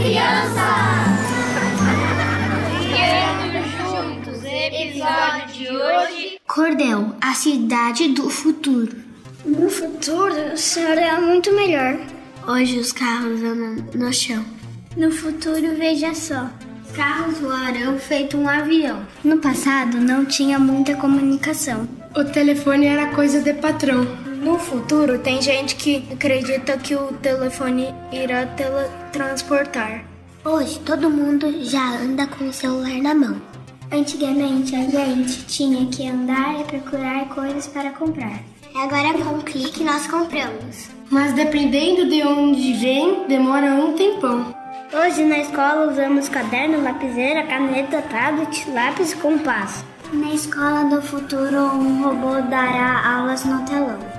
criança! Criando Juntos, episódio de hoje... Cordel, a cidade do futuro. No futuro será muito melhor. Hoje os carros andam no chão. No futuro, veja só. Carros voarão feito um avião. No passado não tinha muita comunicação. O telefone era coisa de patrão. No futuro tem gente que acredita que o telefone irá teletransportar. Hoje todo mundo já anda com o celular na mão. Antigamente a gente tinha que andar e procurar coisas para comprar. Agora com um clique nós compramos. Mas dependendo de onde vem, demora um tempão. Hoje na escola usamos caderno, lapiseira, caneta, tablet, lápis e compás. Na escola do futuro um robô dará aulas no telão.